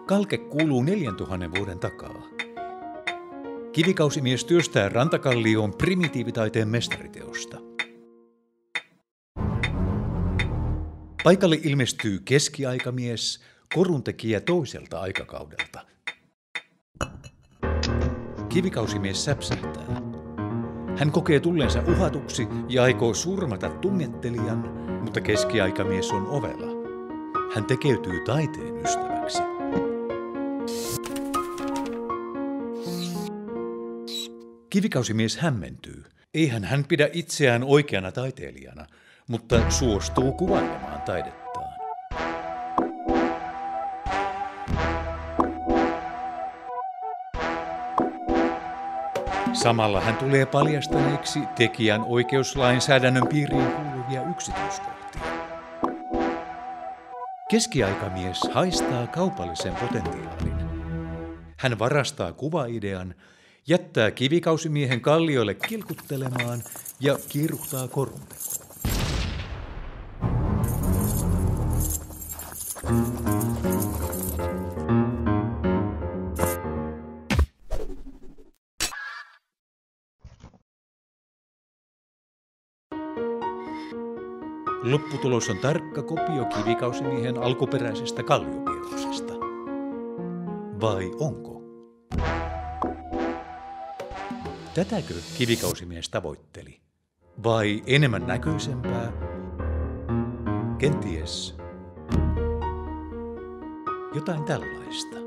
Kalke kuuluu 4000 vuoden takaa. Kivikausimies työstää rantakallioon primitiivitaiteen mestariteosta. Paikalle ilmestyy keskiaikamies, koruntekijä toiselta aikakaudelta. Kivikausimies säpsähtää. Hän kokee tulleensa uhatuksi ja aikoo surmata tunnettelijan, mutta keskiaikamies on ovela. Hän tekeytyy taiteen ystäväksi. Kivikausimies hämmentyy. Eihän hän pidä itseään oikeana taiteilijana, mutta suostuu kuvailemaan taidettaan. Samalla hän tulee paljastaneeksi tekijän oikeuslainsäädännön piiriin kuuluvia yksityiskohtia. Keskiaikamies haistaa kaupallisen potentiaalin. Hän varastaa kuvaidean, jättää kivikausi-miehen kallioille kilkuttelemaan ja kiiruhtaa koruntekoon. Lopputulos on tarkka kopio kivikausi-miehen alkuperäisestä kalliopiirroksesta. Vai onko? Tätäkö kivikausimies tavoitteli? Vai enemmän näköisempää? Kenties jotain tällaista.